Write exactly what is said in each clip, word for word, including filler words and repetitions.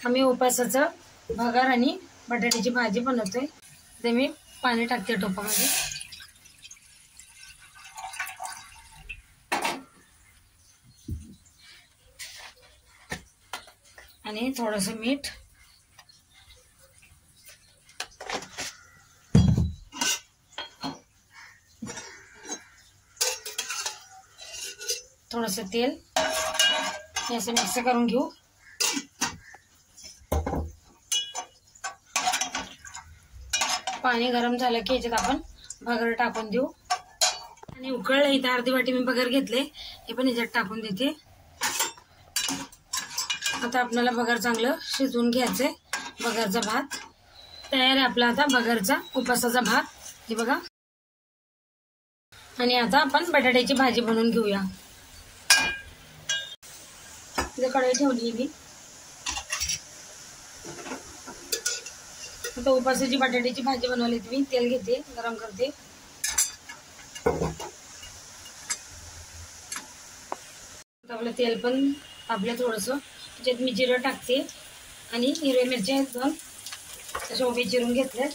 आम्ही उपासाचं भगर आणि बटाट्याची भाजी बनवतोय। ते मी पाणी टाकते टोपामध्ये आणि थोडंसं मीठ, थोडंसं तेल हे असं मिक्स करून घेऊ। पाणी गरम झालं की याच्यात आपण भगर टाकून देऊ आणि उकळलं इथं अर्धी वाटी मी भगर घेतले हे पण याच्यात टाकून देते। आता आपल्याला भगर चांगलं शिजवून घ्यायचंय। भगरचा भात तयार आहे आपला आता भगरचा उपासाचा भात हे बघा। आणि आता आपण बटाट्याची भाजी बनवून घेऊया। इथे कढई ठेवली मी। आता उपासाची बटाट्याची भाजी बनवली मी तेल घेते गरम करते। आपलं तेल पण तापलं थोडंसं त्याच्यात मी जिरं टाकते आणि हिरव्या मिरच्या दोन अशा उभे चिरून घेतल्यात।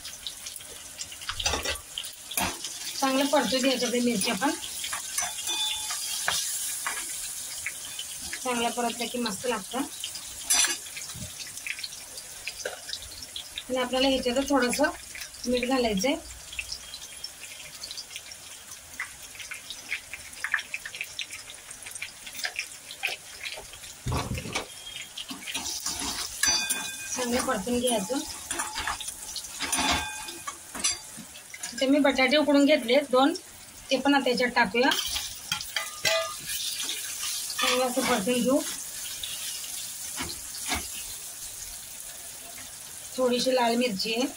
चांगलं परतून घ्यायचं ते मिरच्या पण चांगलं परतलं की मस्त लागतं। आणि आपल्याला ह्याच्यात थोडंसं मीठ घालायचंय। चांगलं परतून घ्यायचं। ते मी बटाटे उकडून घेतले दोन ते पण आता याच्यात टाकूया। चांगलं असं परतून घेऊ। थोडीशी लाल मिरची आहे,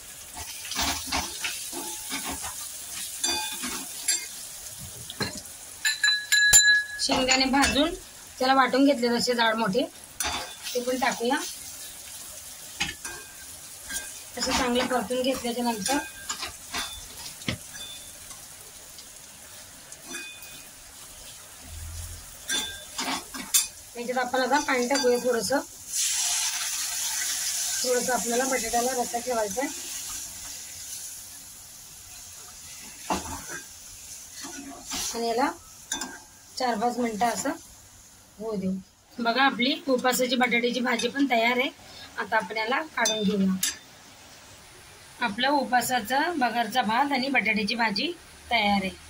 शेंगदाणे भाजून त्याला वाटून घेतले तसे जाड मोठे ते पण टाकूया। असं चांगलं परतून घेतल्याच्या नंतर याच्यात आपण आता पाणी टाकूया थोडंसं। थोडंसं आपल्याला बटाट्याला रस्सा ठेवायचा आहे आणि याला चार पाच मिनिटं असं होऊ देऊ। बघा आपली उपासाची बटाट्याची भाजी पण तयार आहे। आता आपण याला काढून घेऊया। आपलं उपासाचा भगरचा भात आणि बटाट्याची भाजी तयार आहे।